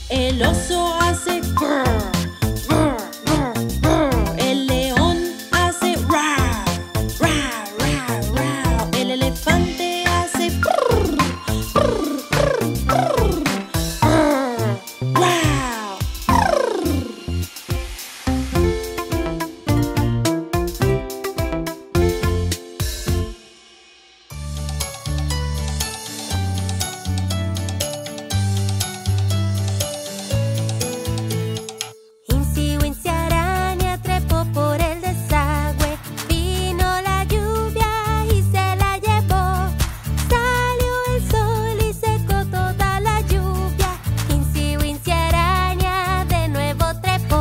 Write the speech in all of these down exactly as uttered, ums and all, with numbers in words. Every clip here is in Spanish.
El oso hace grr, grr, grr, grr. El león hace rar, rar, rar, rar. El elefante hace prr, prr, prr, prr. Grr, wow, prr. Incy Wincy araña trepó por el desagüe. Vino la lluvia y se la llevó. Salió el sol y secó toda la lluvia. Incy Wincy araña de nuevo trepó.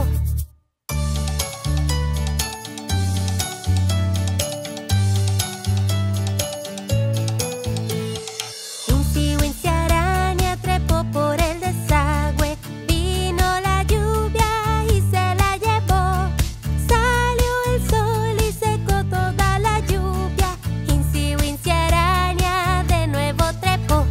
Incy Wincy araña trepó por el desagüe. Vino la lluvia y se la llevó. Salió el sol y secó toda la lluvia. Incy Wincy araña de nuevo trepó.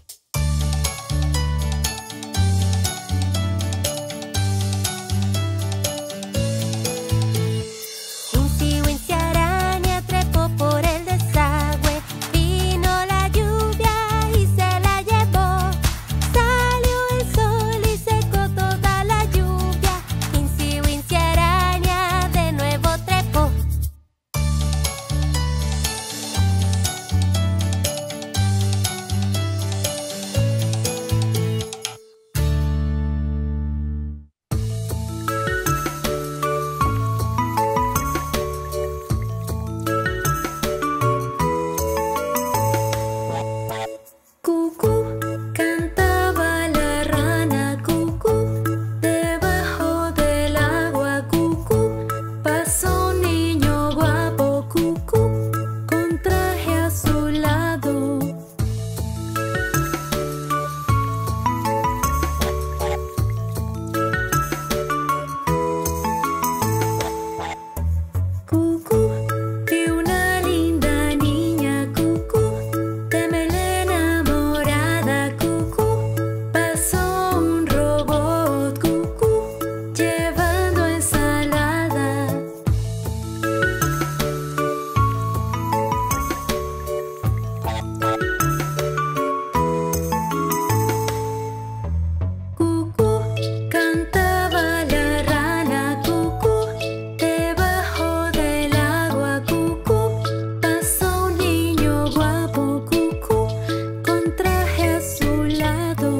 Incy Wincy araña trepó por el desagüe. Vino la lluvia y se la llevó. Salió el sol y secó toda la lluvia. Incy Wincy araña de nuevo trepó. Cucú, cantaba la rana, cucú, debajo del agua, cucú, pasó un niño guapo, cucú, con traje azulado. Cucú, vi una linda niña, cucú, de melena morada, cucú, pasó un robot, cucú, llevando ensalada. Cucú, cantaba la rana, cucú, debajo del agua, cucú, pasó un niño guapo, cucú, con traje azulado.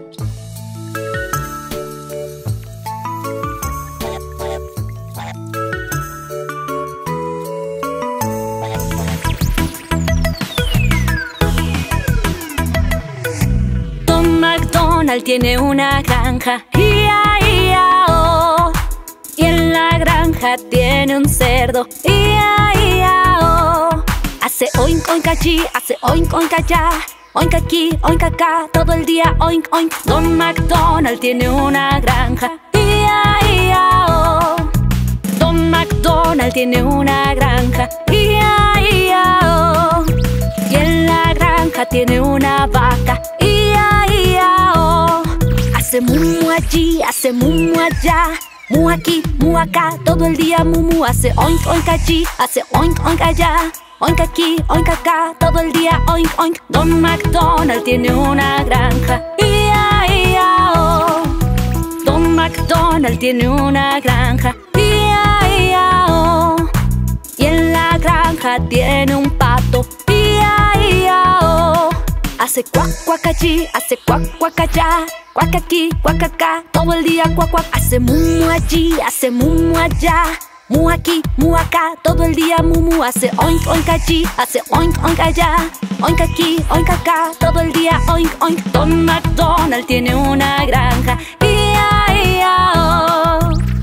Don McDonald tiene una granja, ia, ia, oh. Y en la granja tiene un cerdo, ia, ia, oh. Hace oink, oink allí, hace oink, oink allá, oink aquí, oink acá, todo el día oink, oink. Don McDonald tiene una granja, ia, ia, oh. Don McDonald tiene una granja, ia, ia, oh. Y en la granja tiene una vaca, ia, ia, oh. Hace mu mu allí, hace mu mu allá, mu aquí, mu acá, todo el día mu mu. Hace oink oink allí, hace oink oink allá, oink aquí, oink acá, todo el día oink oink. Don McDonald tiene una granja, ia, ia, oh. Don McDonald tiene una granja, ia, ia, oh. Y en la granja tiene un pato, ia, ia, oh. Hace cuac, cuac allí, hace cuac, cuac allá, cuac aquí, cuac acá, todo el día cuac, cuac. Hace mu mu allí, hace mu mu allá, mu aquí, mu acá, todo el día mu mu. Hace oink oink allí, hace oink oink allá, oink aquí, oink acá, todo el día oink oink. Don McDonald tiene una granja, ia, ia, oh.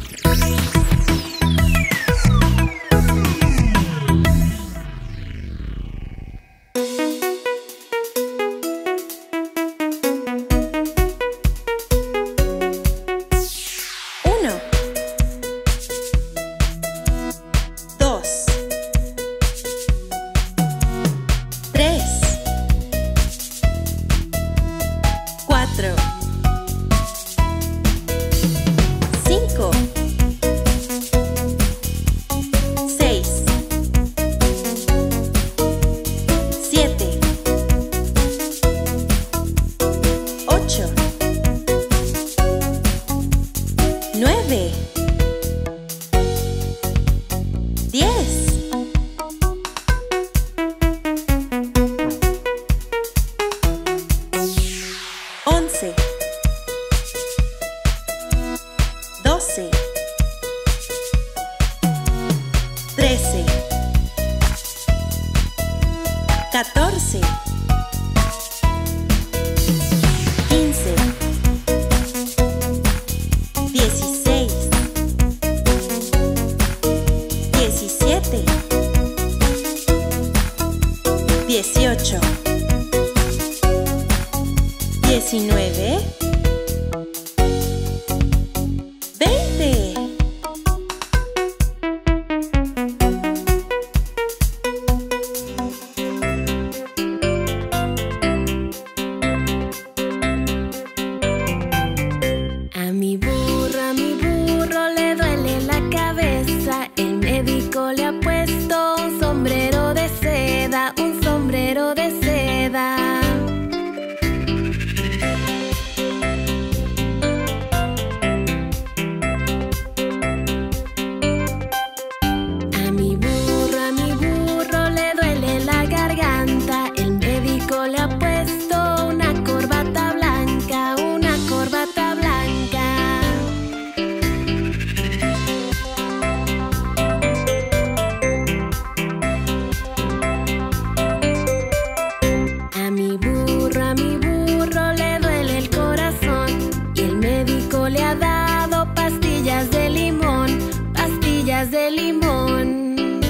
Uno, dos, tres, cuatro, nueve, diez, once, doce, trece, catorce, quince, dieciséis, diecisiete, dieciocho, diecinueve, veinte. A mi burro, a mi burro le duele la cabeza. El médico le ha puesto un sombrero de seda, un sombrero de seda. A mi burro, a mi burro le duele la garganta. El médico le ha puesto una corbata blanca, una corbata blanca. A mi burro, a mi burro le duele el corazón y el médico le ha dado pastillas de limón, pastillas de limón.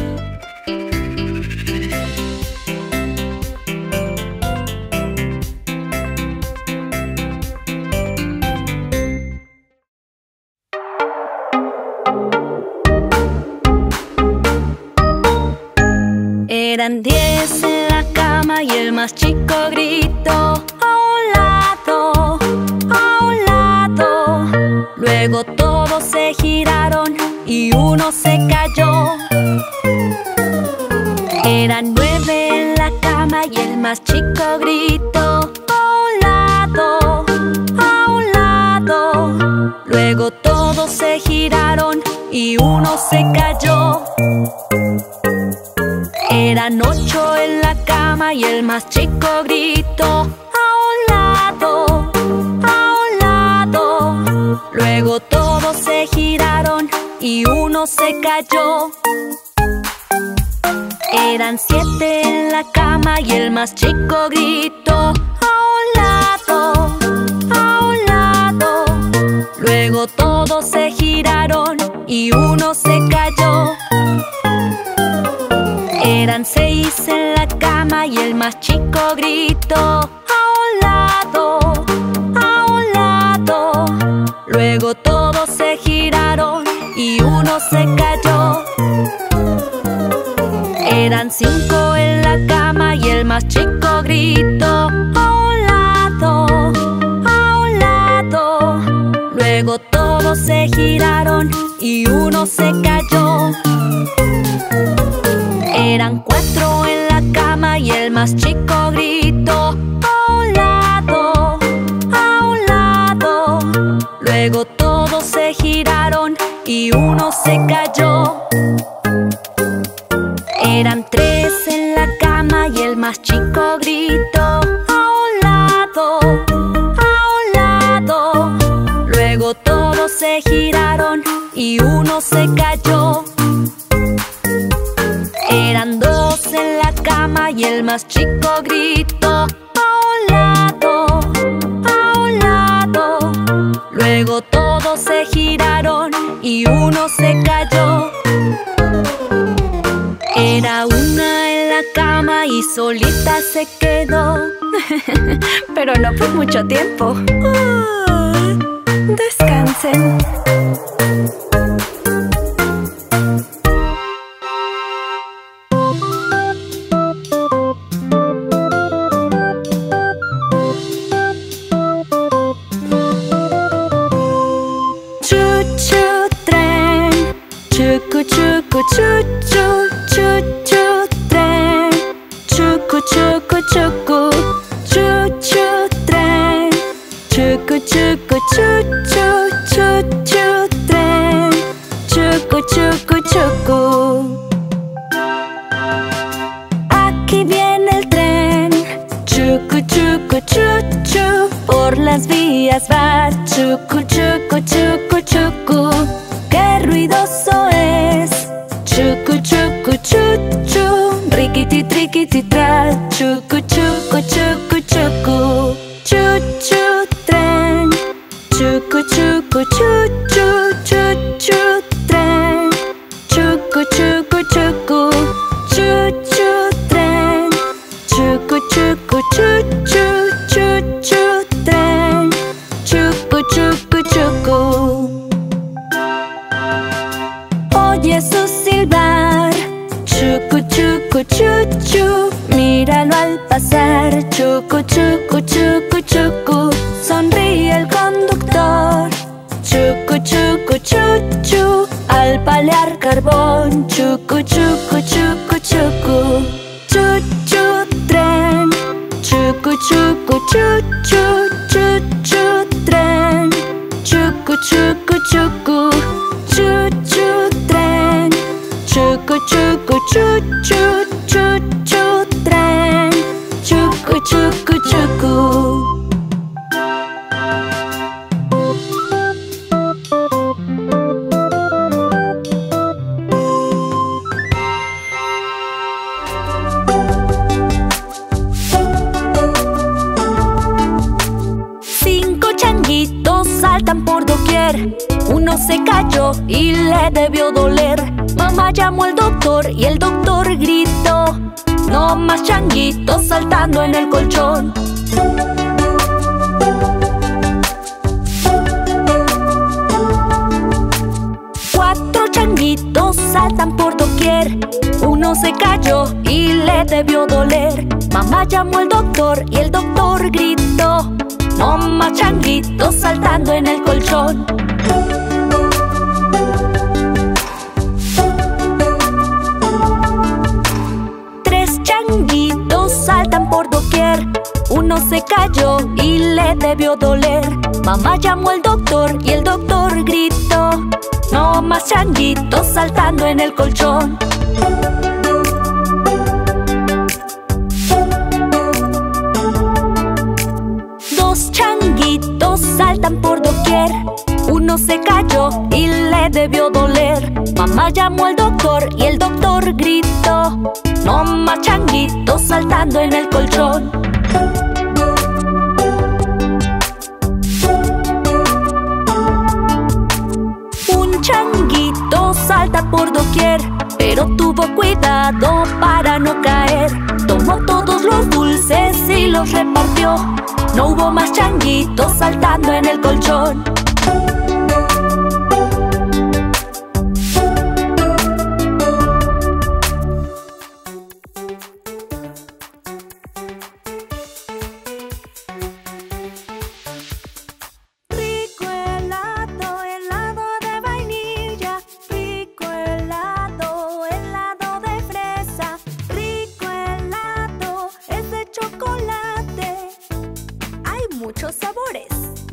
Eran diez en la cama y el más chico gritó: a un lado, a un lado. Luego todos se giraron y uno se cayó. Eran nueve en la cama y el más chico gritó: a un lado, a un lado. Luego todos se giraron y uno se cayó. Eran ocho en la cama y el más chico gritó: a un lado, a un lado. Luego todos se giraron y uno se cayó. Eran siete en la cama y el más chico gritó: a un lado, a un lado. Luego todos se giraron y uno se cayó. Eran seis en la cama y el más chico gritó: a un lado, a un lado. Luego todos se giraron y uno se cayó. Eran cinco en la cama y el más chico gritó: a un lado, a un lado. Luego todos se giraron y uno se cayó. Eran cuatro en la cama y el más chico gritó: a un lado, a un lado. Luego todos se giraron y uno se cayó. Eran tres en la cama y el más chico gritó: a un lado, a un lado. Luego todos se giraron y uno se cayó. Eran dos en la cama y el más chico gritó: a un lado, a un lado. Luego todos se giraron y uno se cayó. Era una en la cama y solita se quedó. Pero no por mucho tiempo. Ah, descansen. Chucu chucu chuchu chuchu tren. Chucu chucu chucu chuchu tren. Chucu chucu chuchu chuchu Chucu, chucu, chucu, chucu. ¡Qué ruidoso es! Chucu, chucu, chuchu. Riquiti, triquiti, tra. Chucu, chucu, chucu, chucu. Chuchu tren. Chucu, chucu, chuchu, chuchu tren. Chucu, chucu, chucu. Chuchu tren. Chucu, chucu, chuchu, chuchu tren. Chucu, chucu, chucu. Oye su silbar. Chucu, chucu, chuchu. Míralo al pasar. Chucu, chucu, chucu, chucu. Sonríe el conductor. Chucu, chucu, chuchu. Al palear carbón. Chucu, chucu, chucu, chucu. Chuchu tren. Chucu, chucu, chuchu, chuchu tren. Chucu, chucu, chucu. Chuchu tren. Chucu, chucu, chuchu, chuchu tren. Chucu, chucu, chucu. Saltan por doquier. Uno se cayó y le debió doler. Mamá llamó al doctor y el doctor gritó: no más changuitos saltando en el colchón. Cuatro changuitos saltan por doquier. Uno se cayó y le debió doler. Mamá llamó al doctor y el doctor gritó: no más changuitos saltando en el colchón. Tres changuitos saltan por doquier. Uno se cayó y le debió doler. Mamá llamó al doctor y el doctor gritó: no más changuitos saltando en el colchón. Dos changuitos saltan por doquier. Uno se cayó y le debió doler. Mamá llamó al doctor y el doctor gritó: no más changuitos saltando en el colchón. Un changuito salta por doquier, pero tuvo cuidado para no caer. Tomó todos los dulces y los repartió. No hubo más changuitos saltando en el colchón. Rico helado, helado de vainilla. Rico helado, helado de fresa. Rico helado, es de chocolate. Hay muchos sabores.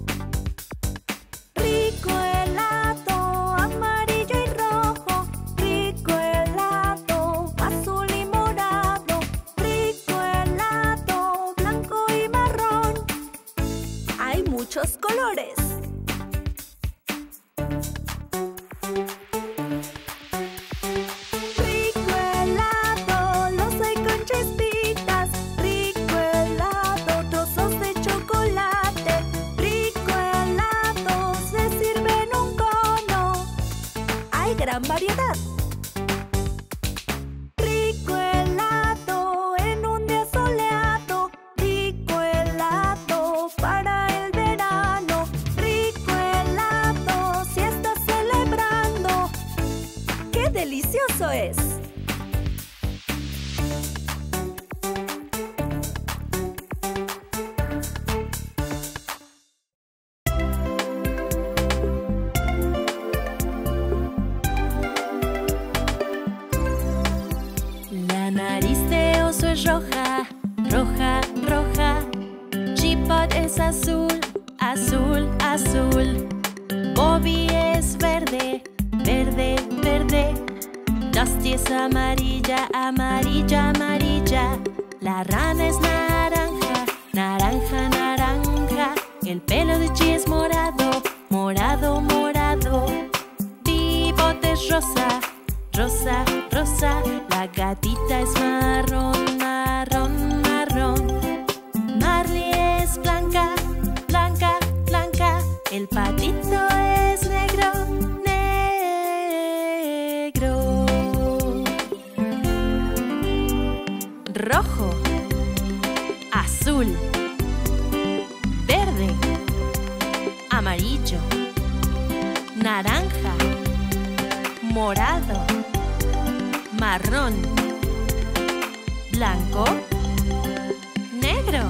Rico helado, amarillo y rojo. Rico helado, azul y morado. Rico helado, blanco y marrón. Hay muchos colores. Rico helado, los hay con chispitas. Rico helado, trozos de chocolate. Rico helado, se sirve en un cono. Hay gran variedad. Rico helado, en un día soleado. Rico helado, para el verano. Rico helado, si estás celebrando. ¡Qué delicioso es! La nariz de oso es roja, roja, roja. Chipot es azul, azul, azul. Bobby es verde, verde, verde. Dusty es amarilla, amarilla, amarilla. La rana es naranja, naranja, naranja. El pelo de Chi es morado, gatito es negro, negro. Rojo, azul, verde, amarillo, naranja, morado, marrón, blanco, negro.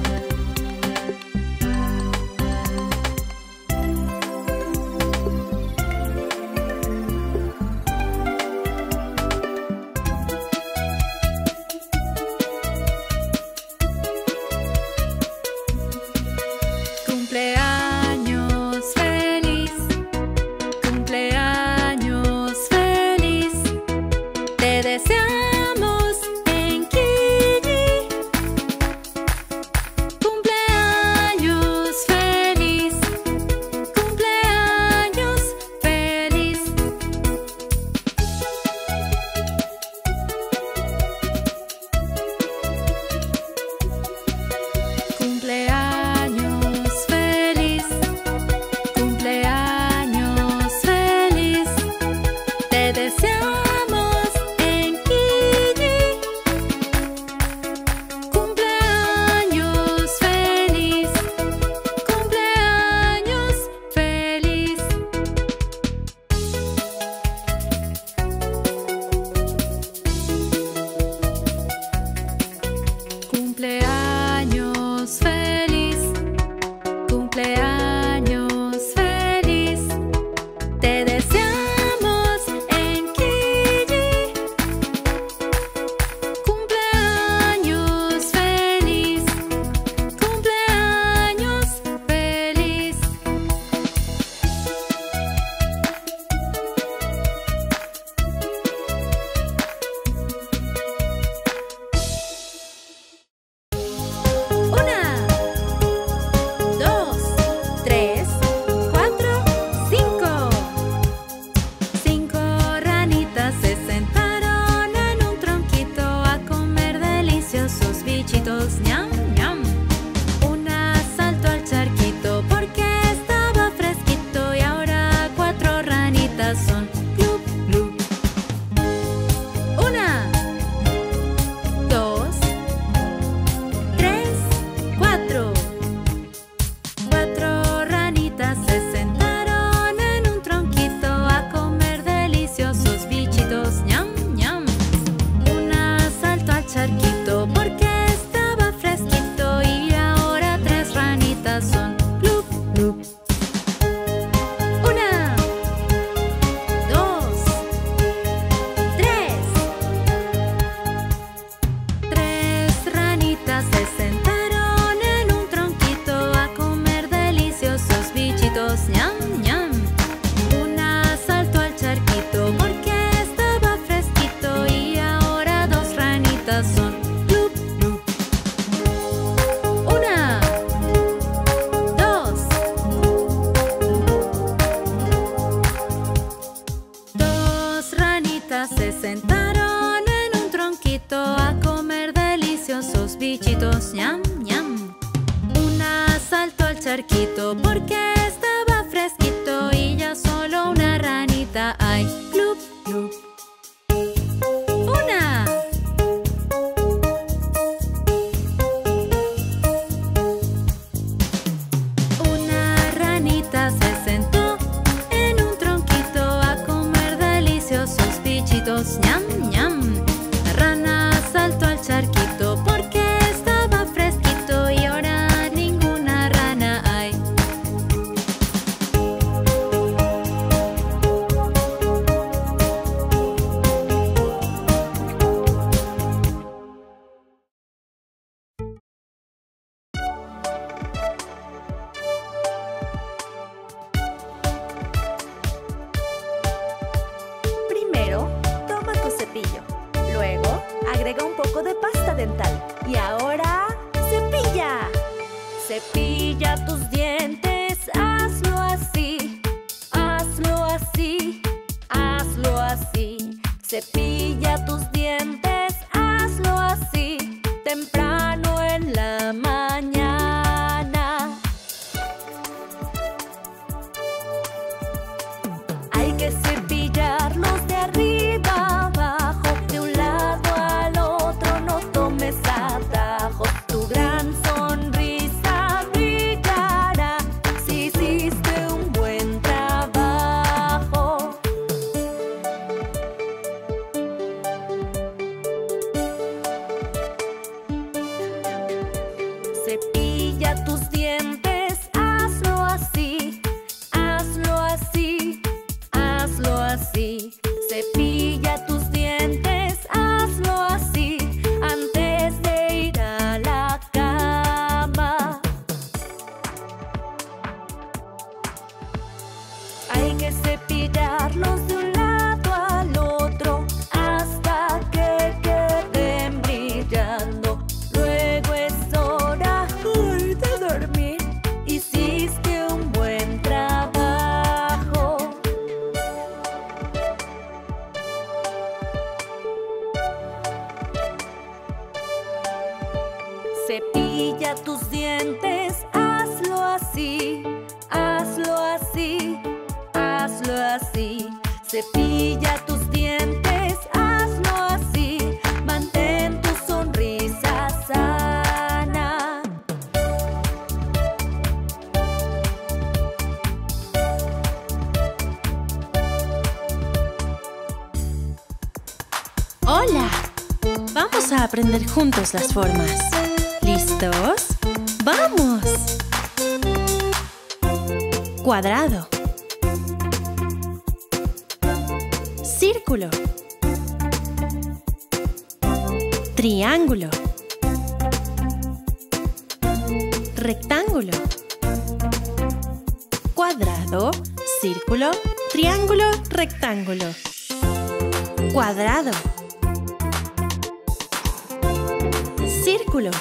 Cumpleaños feliz, cumpleaños feliz, te deseamos en Kiji. Cumpleaños feliz, cumpleaños feliz. Cumpleaños feliz, cumpleaños feliz, te deseamos en Kiji. Cumpleaños feliz, cumpleaños feliz. Cumpleaños feliz, cumpleaños feliz, te deseamos en Kiji. Cumpleaños feliz, cumpleaños feliz. Una, dos, tres, cuatro, cinco. Cinco ranitas se sentaron en un tronquito a comer deliciosos bichitos. Ñam, ñam. Una saltó al charquito porque estaba fresquito y ahora cuatro ranitas son. Glup, glup. Una, dos, tres, cuatro. Cuatro ranitas se sentaron en un tronquito a comer deliciosos bichitos. Ñam, ñam. Una saltó al charquito porque estaba fresquito y ahora tres ranitas son. Glup, glup. Una, dos, tres. Tres ranitas se sentaron en un tronquito a comer deliciosos bichitos. Ñam, ñam. Una saltó al charquito porque estaba fresquito y ahora dos ranitas son. Glup, glup. Una, dos. Dos ranitas se sentaron en un tronquito a comer deliciosos bichitos. Ñam, ñam. Una saltó al charquito porque estaba fresquito y ya solo una ranita hay. Glup, glup. Una, una ranita se sentó en un tronquito a comer deliciosos bichitos. Ñam, ñam. La rana saltó al charquito porque estaba fresquito y ahora ninguna rana hay. Primero, toma tu cepillo. Luego, agrega un poco de pasta dental. Y ahora, cepilla. Cepilla tus dientes, hazlo así, hazlo así, hazlo así. Cepilla tus dientes, hazlo así, temprano en la mañana. que cepillarlos de un lado al otro hasta que queden brillando. Luego es hora ay, de dormir. Hiciste un buen trabajo. Cepilla tus dientes, hazlo así, hazlo así, hazlo así. Cepilla tus dientes, hazlo así. Mantén tu sonrisa sana. ¡Hola! Vamos a aprender juntos las formas. ¿Listos? ¡Vamos! Cuadrado. Círculo. Triángulo. Rectángulo. Cuadrado, círculo, triángulo, rectángulo. Cuadrado. Círculo.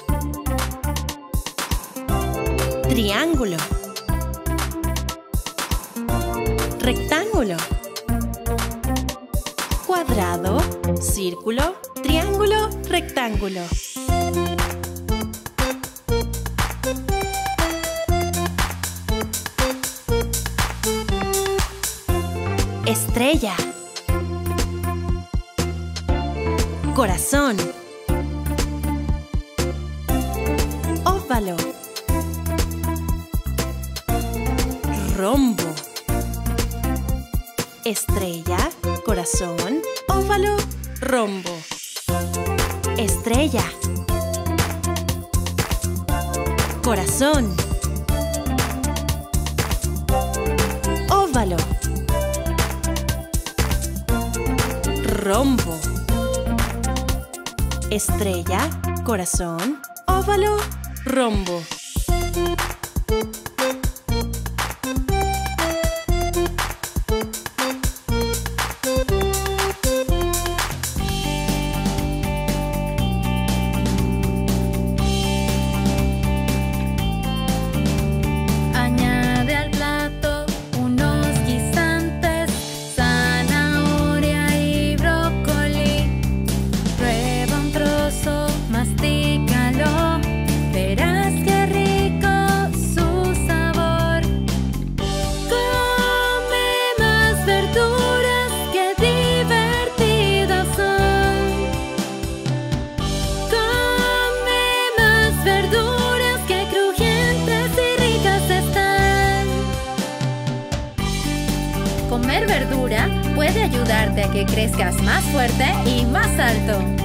Triángulo. Rectángulo. Cuadrado, círculo, triángulo, rectángulo. Estrella. Corazón. Óvalo. Rombo. Estrella, corazón, óvalo, rombo. Estrella. Corazón. Óvalo. Rombo. Estrella, corazón, óvalo, rombo. Añade al plato unos guisantes, zanahoria y brócoli. Prueba un trozo, mastícalo, verás qué rico su sabor. Come más verduras, qué divertidas son. Come más verduras, qué crujientes y ricas están. Comer verdura puede ayudarte a que crezcas más fuerte y más alto.